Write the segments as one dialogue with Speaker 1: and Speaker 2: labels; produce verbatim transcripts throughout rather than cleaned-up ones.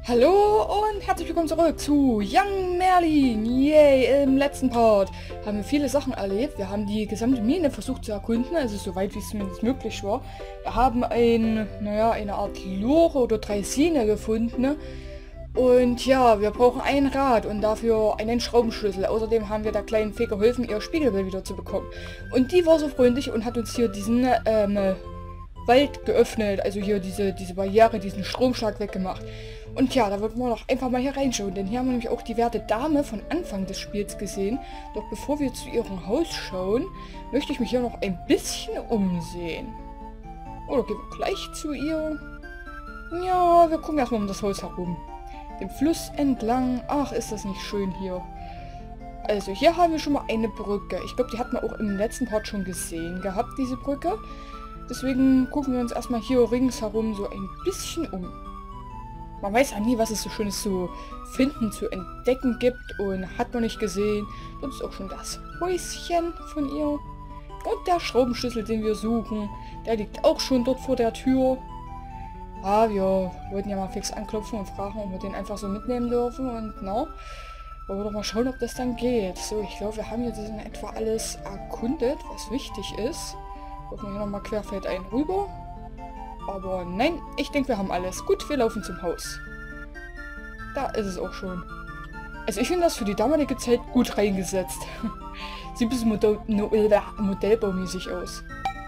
Speaker 1: Hallo und herzlich willkommen zurück zu Young Merlin. Yay, im letzten Part haben wir viele Sachen erlebt. Wir haben die gesamte Mine versucht zu erkunden, also soweit wie es zumindest möglich war. Wir haben ein, naja, eine Art Lore oder Draisine gefunden. Und ja, wir brauchen ein Rad und dafür einen Schraubenschlüssel. Außerdem haben wir der kleinen Fee geholfen, ihr Spiegelbild wieder zu bekommen. Und die war so freundlich und hat uns hier diesen ähm, Wald geöffnet, also hier diese, diese Barriere, diesen Stromschlag weggemacht. Und ja, da wollten wir doch einfach mal hier reinschauen, denn hier haben wir nämlich auch die werte Dame von Anfang des Spiels gesehen. Doch bevor wir zu ihrem Haus schauen, möchte ich mich hier noch ein bisschen umsehen. Oder gehen wir gleich zu ihr? Ja, wir gucken erstmal um das Haus herum. Den Fluss entlang. Ach, ist das nicht schön hier. Also hier haben wir schon mal eine Brücke. Ich glaube, die hatten wir auch im letzten Part schon gesehen gehabt, diese Brücke. Deswegen gucken wir uns erstmal hier ringsherum so ein bisschen um. Man weiß ja nie, was es so Schönes zu finden, zu entdecken gibt, und hat man nicht gesehen. Das ist auch schon das Häuschen von ihr. Und der Schraubenschlüssel, den wir suchen, der liegt auch schon dort vor der Tür. Ah, wir wollten ja mal fix anklopfen und fragen, ob wir den einfach so mitnehmen dürfen. Und na, wollen wir doch mal schauen, ob das dann geht. So, ich glaube, wir haben jetzt in etwa alles erkundet, was wichtig ist. Gucken wir hier nochmal querfeldein rüber. Aber nein, ich denke, wir haben alles. Gut, wir laufen zum Haus. Da ist es auch schon. Also ich finde das für die damalige Zeit gut reingesetzt. Sieht ein bisschen Modell modellbaumäßig aus.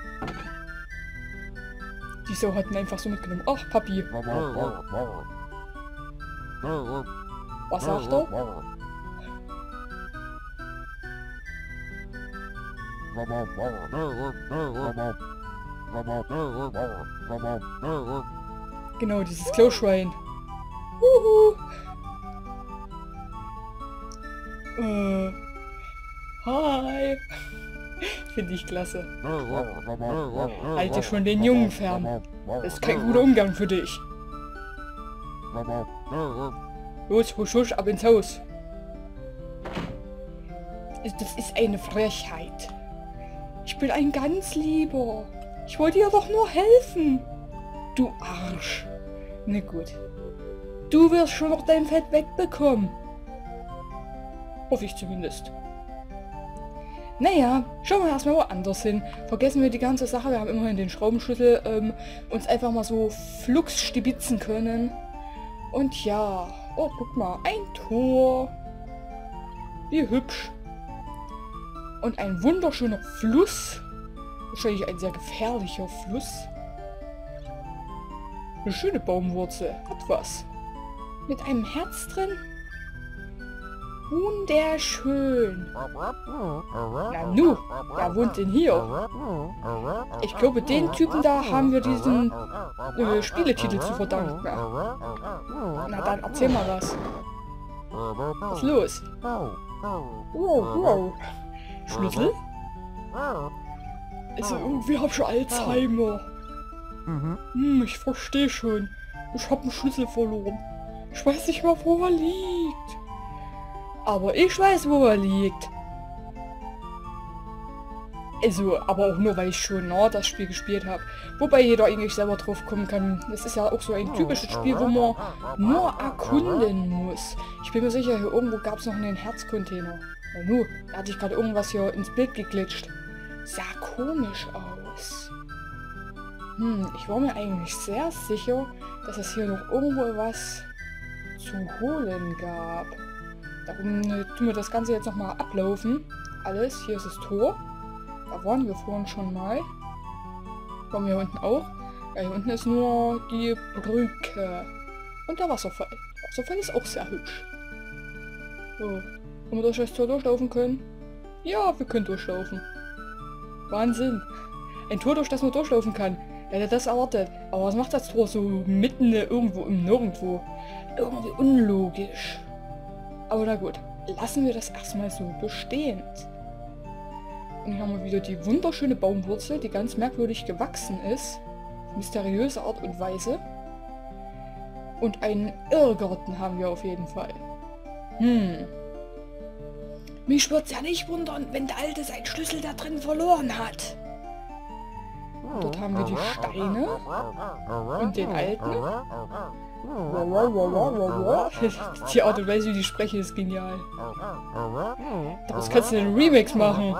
Speaker 1: Die Sau hat mir einfach so mitgenommen. Ach, Papi. Was sagt er? Genau, dieses Kloschwein. Huhu. Äh. Hi. Finde ich klasse. Halt dir schon den Jungen fern. Das ist kein guter Umgang für dich. Los, husch, husch, ab ins Haus. Das ist eine Frechheit. Ich bin ein ganz Lieber. Ich wollte dir doch nur helfen. Du Arsch. Na gut. Du wirst schon noch dein Fett wegbekommen. Hoffe ich zumindest. Naja, schauen wir erstmal woanders hin. Vergessen wir die ganze Sache. Wir haben immerhin den Schraubenschlüssel ähm, uns einfach mal so flugs stibitzen können. Und ja. Oh, guck mal. Ein Tor. Wie hübsch. Und ein wunderschöner Fluss. Wahrscheinlich ein sehr gefährlicher Fluss. Eine schöne Baumwurzel. Hat was. Mit einem Herz drin. Wunderschön. Na nu, wer wohnt denn hier? Ich glaube, den Typen da haben wir diesen äh, Spieletitel zu verdanken. Na dann, erzähl mal was. Was ist los? Wow, wow. Schlüssel? Also irgendwie hab ich Alzheimer. Hm, ich verstehe schon. Ich hab einen Schlüssel verloren. Ich weiß nicht mehr, wo er liegt. Aber ich weiß, wo er liegt. Also, aber auch nur, weil ich schon na, das Spiel gespielt habe. Wobei jeder eigentlich selber drauf kommen kann. Das ist ja auch so ein typisches Spiel, wo man nur erkunden muss. Ich bin mir sicher, hier irgendwo gab es noch einen Herzcontainer. Na nu, da hatte ich gerade irgendwas hier ins Bild geglitscht. Sah komisch aus. Hm, ich war mir eigentlich sehr sicher, dass es hier noch irgendwo was zu holen gab. Darum äh, tun wir das Ganze jetzt nochmal ablaufen. Alles, hier ist das Tor. Da waren wir vorhin schon mal. Waren wir hier unten auch. Ja, hier unten ist nur die Brücke. Und der Wasserfall. Der Wasserfall ist auch sehr hübsch. So, wenn wir durch das Tor durchlaufen können. Ja, wir können durchlaufen. Wahnsinn. Ein Tor, durch das man durchlaufen kann. Wer hätte das erwartet? Aber was macht das Tor so mitten irgendwo im Nirgendwo? Irgendwie unlogisch. Aber na gut, lassen wir das erstmal so bestehen. Und hier haben wir wieder die wunderschöne Baumwurzel, die ganz merkwürdig gewachsen ist. Mysteriöse Art und Weise. Und einen Irrgarten haben wir auf jeden Fall. Hm. Mich wird's ja nicht wundern, wenn der Alte seinen Schlüssel da drin verloren hat. Dort haben wir die Steine und den Alten. Die Art und Weise, wie die sprechen, ist genial. Daraus kannst du einen Remix machen.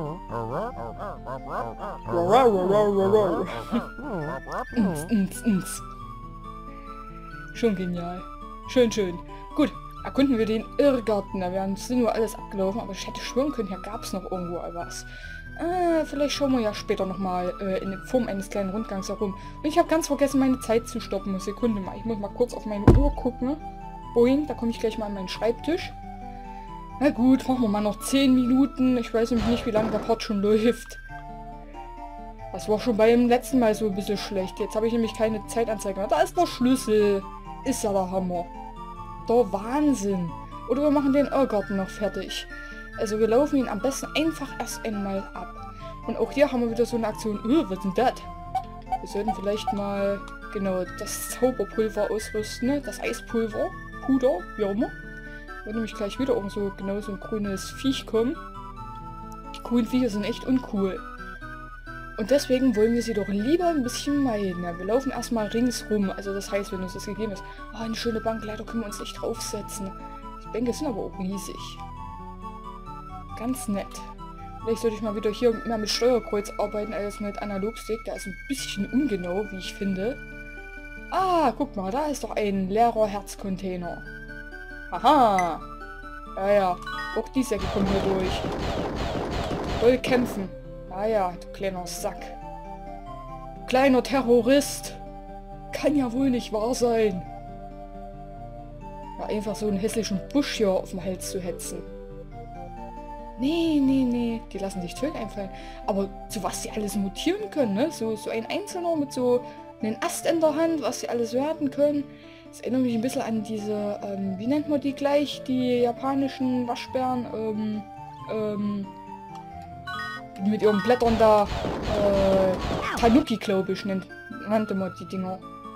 Speaker 1: Ns, ns, ns. Schon genial. Schön, schön. Gut, erkunden wir den Irrgarten. Da werden sind nur alles abgelaufen, aber ich hätte schwören können, hier gab es noch irgendwo was. Äh, vielleicht schauen wir ja später nochmal äh, in Form eines kleinen Rundgangs herum. Und ich habe ganz vergessen, meine Zeit zu stoppen. Sekunde mal. Ich muss mal kurz auf meine Uhr gucken. Boing, da komme ich gleich mal an meinen Schreibtisch. Na gut, machen wir mal noch zehn Minuten. Ich weiß nämlich nicht, wie lange der Part schon läuft. Das war schon beim letzten Mal so ein bisschen schlecht. Jetzt habe ich nämlich keine Zeitanzeige. Da ist der Schlüssel. Ist ja der Hammer. Der Wahnsinn. Oder wir machen den Irrgarten noch fertig. Also wir laufen ihn am besten einfach erst einmal ab. Und auch hier haben wir wieder so eine Aktion. Uh, was ist denn das? Wir sollten vielleicht mal, genau, das Zauberpulver ausrüsten. Ne? Das Eispulver. Puder, wie auch immer. Wird nämlich gleich wieder irgend so genau so ein grünes Viech kommen. Die grünen Viecher sind echt uncool. Und deswegen wollen wir sie doch lieber ein bisschen meiden. Ja, wir laufen erstmal ringsrum. Also das heißt, wenn uns das gegeben ist, oh, eine schöne Bank, leider können wir uns nicht draufsetzen. Die Bänke sind aber auch riesig. Ganz nett. Vielleicht sollte ich mal wieder hier mehr mit Steuerkreuz arbeiten als mit Analogstick. Der ist ein bisschen ungenau, wie ich finde. Ah, guck mal, da ist doch ein leerer Herzcontainer. Haha. Ja, ja. Auch die Säcke kommen hier durch. Voll kämpfen. Ah ja, du kleiner Sack. Du kleiner Terrorist. Kann ja wohl nicht wahr sein. Ja, einfach so einen hässlichen Busch hier auf dem Hals zu hetzen. Nee, nee, nee. Die lassen sich Töne einfallen. Aber zu was sie alles mutieren können, ne? So, so ein Einzelner mit so einem Ast in der Hand, was sie alles werden können. Das erinnert mich ein bisschen an diese, ähm, wie nennt man die gleich? Die japanischen Waschbären, ähm, ähm, mit ihren Blättern da, äh, Tanuki, glaube ich, nennt, nannte man die Dinger.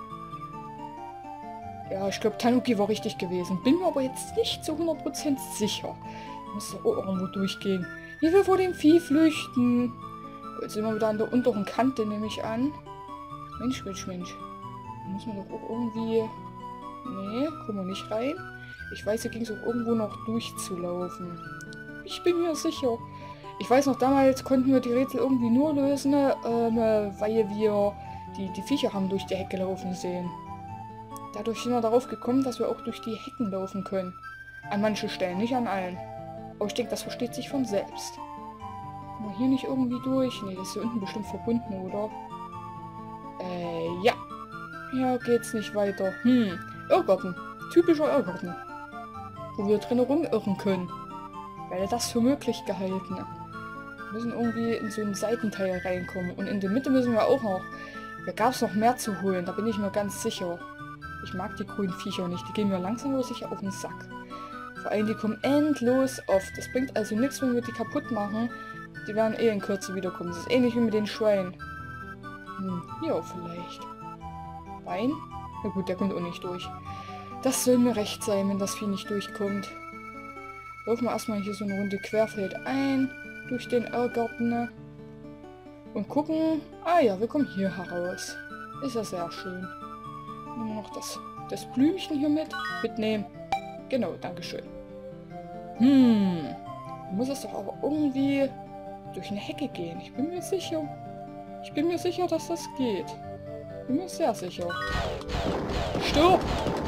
Speaker 1: Ja, ich glaube, Tanuki war richtig gewesen. Bin mir aber jetzt nicht zu hundert Prozent sicher. Muss doch auch irgendwo durchgehen. Wie wir vor dem Vieh flüchten. Jetzt sind wir wieder an der unteren Kante, nehme ich an. Mensch, Mensch, Mensch. Da müssen wir doch auch irgendwie... Nee, kommen wir nicht rein. Ich weiß, hier ging es auch irgendwo noch durchzulaufen. Ich bin mir sicher. Ich weiß noch, damals konnten wir die Rätsel irgendwie nur lösen, ähm, weil wir die, die Viecher haben durch die Hecke laufen sehen. Dadurch sind wir darauf gekommen, dass wir auch durch die Hecken laufen können. An manchen Stellen, nicht an allen. Aber ich denke, das versteht sich von selbst. Kommen wir hier nicht irgendwie durch? Nee, das ist hier unten bestimmt verbunden, oder? Äh, ja. Hier geht's nicht weiter. Hm, Irrgarten. Typischer Irrgarten. Wo wir drin rumirren können. Wäre das für möglich gehalten. Wir müssen irgendwie in so einen Seitenteil reinkommen. Und in der Mitte müssen wir auch noch. Da gab es noch mehr zu holen, da bin ich mir ganz sicher. Ich mag die grünen Viecher nicht. Die gehen mir langsam aber sicher auf den Sack. Vor allem, die kommen endlos oft. Das bringt also nichts, wenn wir die kaputt machen. Die werden eh in Kürze wiederkommen. Das ist ähnlich wie mit den Schweinen. Hm, hier vielleicht. Bein? Na gut, der kommt auch nicht durch. Das soll mir recht sein, wenn das Vieh nicht durchkommt. Laufen wir erstmal hier so eine Runde querfeld ein. Durch den Irrgarten. Und gucken. Ah ja, wir kommen hier heraus. Ist ja sehr schön. Nehmen wir noch das, das Blümchen hier mit. Mitnehmen. Genau, dankeschön. Hm. Muss es doch aber irgendwie durch eine Hecke gehen. Ich bin mir sicher. Ich bin mir sicher, dass das geht. Ich bin mir sehr sicher. Stirb!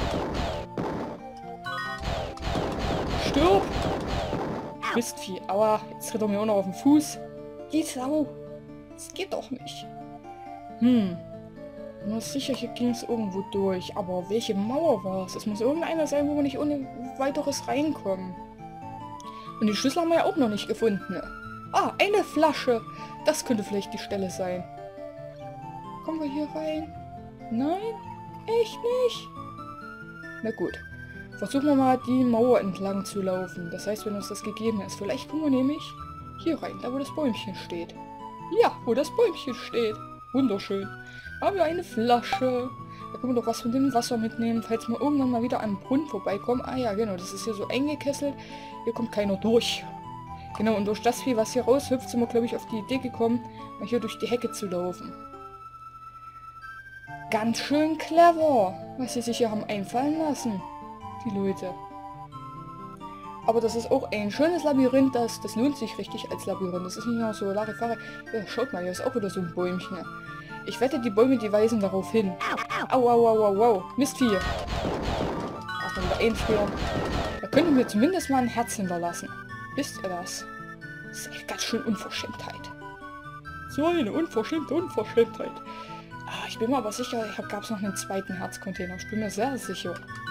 Speaker 1: Stirb! Mistvieh. Aua, jetzt tritt er mir auch noch auf den Fuß. Die Sau. Das geht doch nicht. Hm. Ich bin sicher, hier ging es irgendwo durch. Aber welche Mauer war es? Es muss irgendeiner sein, wo wir nicht ohne weiteres reinkommen. Und die Schlüssel haben wir ja auch noch nicht gefunden. Ah, eine Flasche. Das könnte vielleicht die Stelle sein. Kommen wir hier rein? Nein? Echt nicht? Na gut. Versuchen wir mal, die Mauer entlang zu laufen. Das heißt, wenn uns das gegeben ist. Vielleicht kommen wir nämlich hier rein, da wo das Bäumchen steht. Ja, wo das Bäumchen steht. Wunderschön. Haben wir eine Flasche. Da können wir doch was von dem Wasser mitnehmen, falls wir irgendwann mal wieder an den Brunnen vorbeikommen. Ah ja, genau, das ist hier so eingekesselt. Hier kommt keiner durch. Genau, und durch das Vieh, was hier raushüpft, sind wir, glaube ich, auf die Idee gekommen, mal hier durch die Hecke zu laufen. ganz schön clever, was sie sich hier haben einfallen lassen, die Leute. Aber das ist auch ein schönes Labyrinth, das, das lohnt sich richtig als Labyrinth. Das ist nicht nur so Larifari. Ja, schaut mal, hier ist auch wieder so ein Bäumchen. Ich wette, die Bäume, die weisen darauf hin. Au, au, au, au, au. Mistvieh. Erstmal wieder einfrieren. Da könnte mir zumindest mal ein Herz hinterlassen. Wisst ihr das? Das ist echt ganz schön Unverschämtheit. So eine unverschämte Unverschämtheit. Ah, ich bin mir aber sicher, hier gab es noch einen zweiten Herzcontainer. Ich bin mir sehr sicher.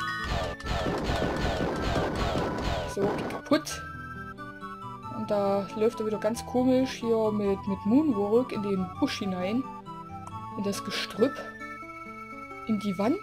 Speaker 1: So, geht kaputt. Und da läuft er wieder ganz komisch hier mit, mit Moonwalk in den Busch hinein. In das Gestrüpp. In die Wand.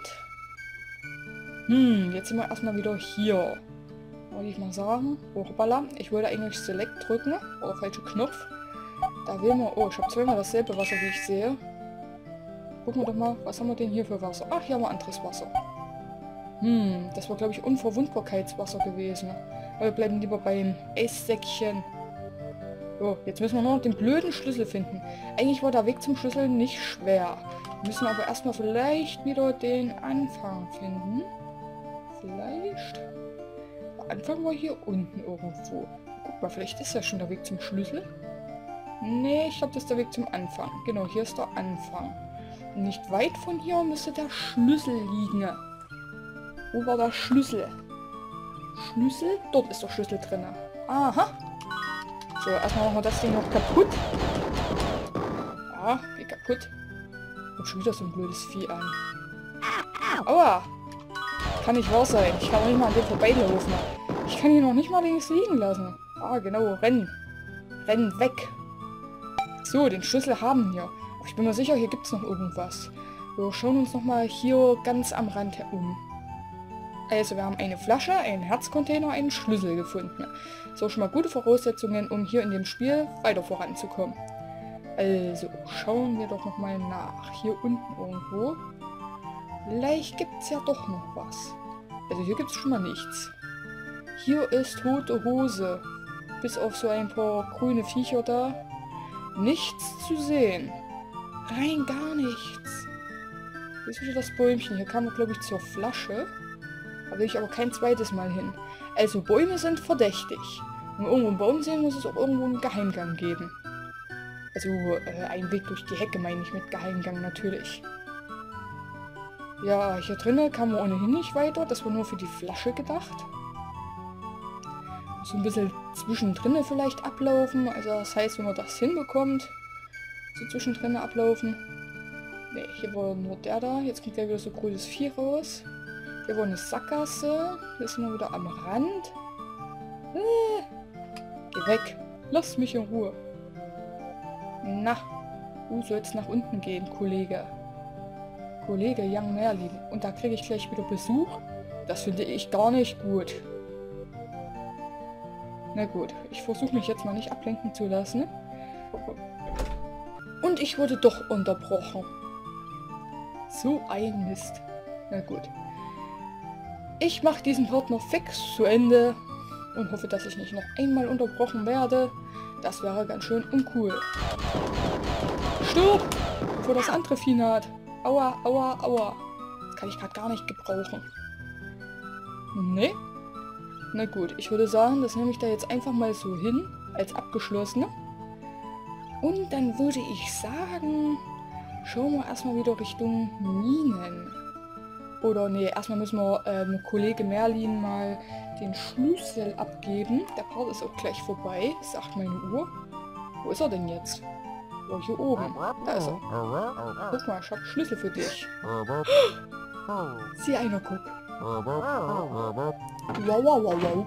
Speaker 1: Hm, jetzt sind wir erstmal wieder hier. Wollte ich mal sagen. Oh, hoppala. Ich wollte eigentlich Select drücken. Oder falscher Knopf. Da wählen wir... Oh, ich habe zweimal dasselbe Wasser, wie ich sehe. Gucken wir doch mal, was haben wir denn hier für Wasser? Ach, hier haben wir anderes Wasser. Hm, das war, glaube ich, Unverwundbarkeitswasser gewesen. Aber wir bleiben lieber beim Eissäckchen. So, jetzt müssen wir nur noch den blöden Schlüssel finden. Eigentlich war der Weg zum Schlüssel nicht schwer. Wir müssen aber erstmal vielleicht wieder den Anfang finden. Vielleicht. Der Anfang war hier unten irgendwo. Guck mal, vielleicht ist ja schon der Weg zum Schlüssel. Nee, ich glaube, das ist der Weg zum Anfang. Genau, hier ist der Anfang. Und nicht weit von hier müsste der Schlüssel liegen. Wo war der Schlüssel? Schlüssel? Dort ist der Schlüssel drin. Aha. So, erstmal machen wir das Ding noch kaputt. Ja, geht kaputt. Und schon wieder so ein blödes Vieh an. Aua! Kann nicht wahr sein. Ich kann auch nicht mal an dem vorbeilaufen. Ich kann ihn noch nicht mal links liegen lassen. Ah, genau. Rennen. Rennen weg. So, den Schlüssel haben wir. Aber ich bin mir sicher, hier gibt es noch irgendwas. Wir schauen uns nochmal hier ganz am Rand um. Also, wir haben eine Flasche, einen Herzcontainer, einen Schlüssel gefunden. So, schon mal gute Voraussetzungen, um hier in dem Spiel weiter voranzukommen. Also, schauen wir doch nochmal nach. Hier unten irgendwo. Vielleicht gibt es ja doch noch was. Also, hier gibt es schon mal nichts. Hier ist tote Hose. Bis auf so ein paar grüne Viecher da. Nichts zu sehen. Rein gar nichts. Hier ist wieder das Bäumchen. Hier kamen wir, glaube ich, zur Flasche. Da will ich aber kein zweites Mal hin. Also Bäume sind verdächtig. Wenn wir irgendwo einen Baum sehen, muss es auch irgendwo einen Geheimgang geben. Also äh, ein Weg durch die Hecke meine ich mit Geheimgang natürlich. Ja, hier drinnen kann man ohnehin nicht weiter. Das war nur für die Flasche gedacht. So ein bisschen zwischendrin vielleicht ablaufen. Also das heißt, wenn man das hinbekommt, so zwischendrin ablaufen. Ne, hier war nur der da. Jetzt kommt ja wieder so grünes Vieh raus. Hier war eine Sackgasse. Hier sind wir wieder am Rand. Äh, geh weg. Lass mich in Ruhe. Na, du sollst nach unten gehen, Kollege. Kollege Young Merlin. Und da kriege ich gleich wieder Besuch? Das finde ich gar nicht gut. Na gut, ich versuche mich jetzt mal nicht ablenken zu lassen. Und ich wurde doch unterbrochen. So ein Mist. Na gut. Ich mache diesen Part noch fix zu Ende und hoffe, dass ich nicht noch einmal unterbrochen werde. Das wäre ganz schön uncool. Stirb! Bevor das andere Vieh naht. Aua, aua, aua. Das kann ich gerade gar nicht gebrauchen. Ne? Na gut, ich würde sagen, das nehme ich da jetzt einfach mal so hin, als abgeschlossene. Und dann würde ich sagen, schauen wir erstmal wieder Richtung Minen. Oder nee, erstmal müssen wir ähm, Kollege Merlin mal den Schlüssel abgeben. Der Part ist auch gleich vorbei, sagt meine Uhr. Wo ist er denn jetzt? Oh, hier oben. Da ist er. Guck mal, ich habe Schlüssel für dich. Sieh einer, guck. Wow, wow, wow, wow.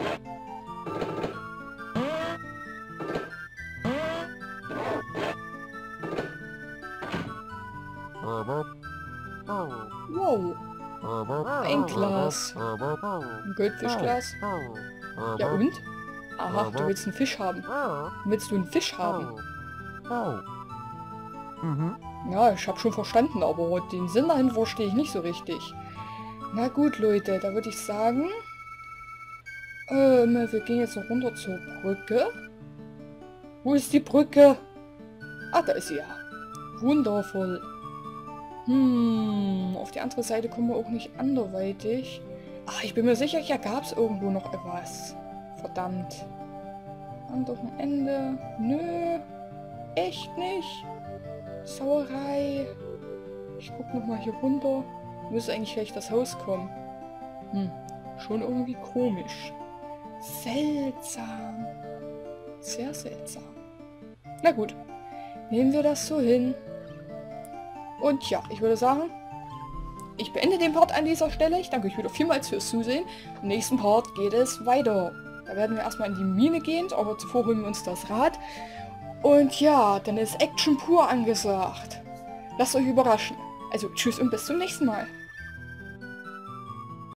Speaker 1: Wow. Ein Glas. Ein Goldfischglas. Ja und? Aha, du willst einen Fisch haben. Willst du einen Fisch haben? Ja, ich habe schon verstanden, aber den Sinn dahin verstehe ich nicht so richtig. Na gut, Leute, da würde ich sagen, ähm, wir gehen jetzt noch runter zur Brücke. Wo ist die Brücke? Ah, da ist sie ja. Wundervoll. Hm, auf die andere Seite kommen wir auch nicht anderweitig. Ach, ich bin mir sicher, hier gab es irgendwo noch etwas. Verdammt. Anderen Ende. Nö. Echt nicht. Sauerei. Ich guck nochmal hier runter. Müsste eigentlich gleich das Haus kommen. Hm, schon irgendwie komisch. Seltsam. Sehr seltsam. Na gut. Nehmen wir das so hin. Und ja, ich würde sagen, ich beende den Part an dieser Stelle. Ich danke euch wieder vielmals fürs Zusehen. Im nächsten Part geht es weiter. Da werden wir erstmal in die Mine gehen, aber zuvor holen wir uns das Rad. Und ja, dann ist Action pur angesagt. Lasst euch überraschen. Also tschüss und bis zum nächsten Mal.